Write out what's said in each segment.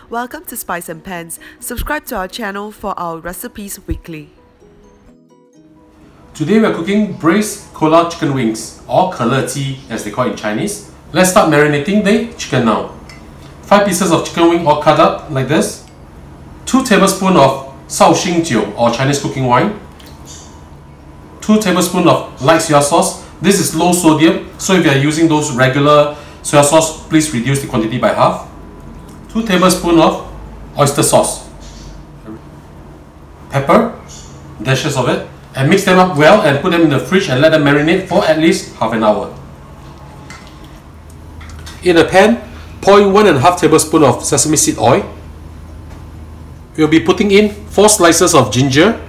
Welcome to Spice and Pans. Subscribe to our channel for our recipes weekly. Today we are cooking braised kola chicken wings, or keleti as they call it in Chinese. Let's start marinating the chicken now. 5 pieces of chicken wing all cut up like this. 2 tablespoons of Shaoxingjiu or Chinese cooking wine. 2 tablespoons of light soya sauce. This is low sodium, so if you are using those regular soya sauce, please reduce the quantity by half. 2 tablespoons of oyster sauce. Pepper, dashes of it, and mix them up well and put them in the fridge and let them marinate for at least half an hour. In a pan, pour in 1.5 tablespoons of sesame seed oil. We'll be putting in 4 slices of ginger.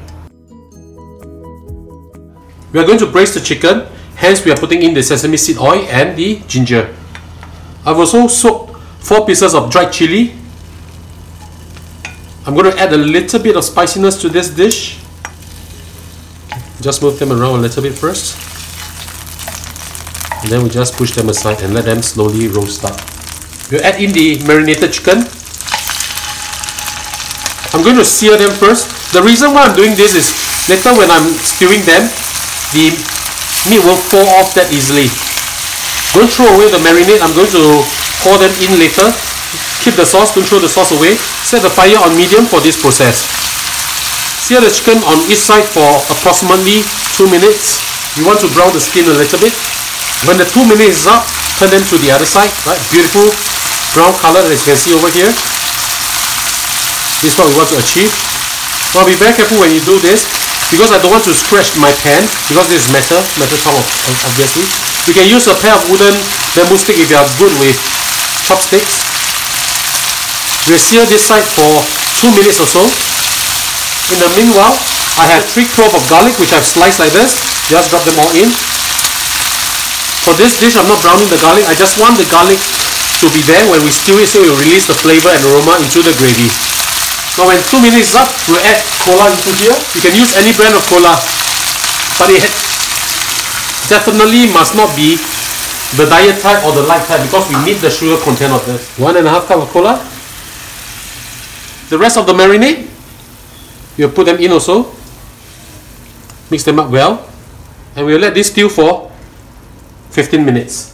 We are going to braise the chicken, hence we are putting in the sesame seed oil and the ginger. I've also soaked 4 pieces of dried chili. I'm going to add a little bit of spiciness to this dish. Just move them around a little bit first. And then we just push them aside and let them slowly roast up. We'll add in the marinated chicken. I'm going to sear them first. The reason why I'm doing this is later when I'm stewing them, the meat will fall off that easily. Don't throw away the marinade. I'm going to pour them in later. Keep the sauce, don't throw the sauce away. Set the fire on medium for this process. Sear the chicken on each side for approximately 2 minutes. You want to brown the skin a little bit. When the 2 minutes is up, turn them to the other side. Right? Beautiful brown color as you can see over here. This is what we want to achieve. Now be very careful when you do this, because I don't want to scratch my pan, because this is metal top obviously. You can use a pair of wooden bamboo stick if you are good with chopsticks. We'll sear this side for 2 minutes or so. In the meanwhile, I have 3 cloves of garlic which I've sliced like this. Just drop them all in. For this dish, I'm not browning the garlic. I just want the garlic to be there when we stew it, so it will release the flavor and aroma into the gravy. Now when 2 minutes is up, we'll add cola into here. You can use any brand of cola, but it definitely must not be the diet type or the light type, because we need the sugar content of this. 1.5 cup of cola. The rest of the marinade, we'll put them in also. Mix them up well. And we'll let this stew for 15 minutes.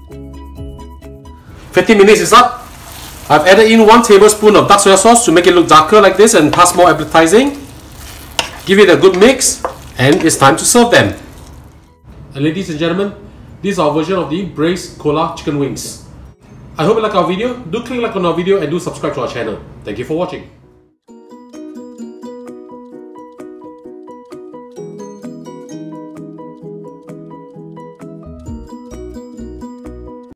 15 minutes is up. I've added in 1 tablespoon of dark soya sauce to make it look darker like this and thus more appetizing. Give it a good mix, and it's time to serve them. And ladies and gentlemen, this is our version of the braised kola chicken wings. I hope you like our video. Do click like on our video and do subscribe to our channel. Thank you for watching.